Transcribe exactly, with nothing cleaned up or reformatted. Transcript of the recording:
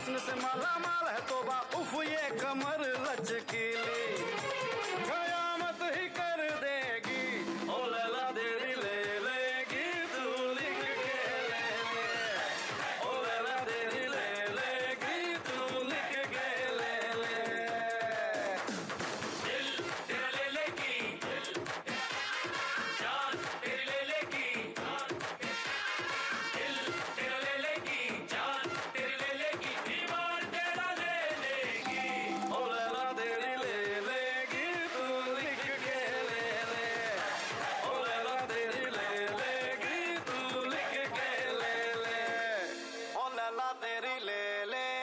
हुस्न से माला माल है तोबा, उफ ये कमर लचकीली, कयामत ही कर देगी। ओ लैला तेरी ले लेगी तू लिख के ले ले, ओ लैला तेरी ले लेगी तू लिख के ले ले। दिल तेरा ले लेगी, जान तेरी ले लेगी, दिल तेरा ले लेगी, जान तेरी ले लेगी, ईमान तेरा ले लेगी। ओ लैला तेरी ले लेगी तू लिख के ले ले, ओ लैला तेरी ले लेगी तू लिख के ले ले, ओ लैला तेरी ले ले।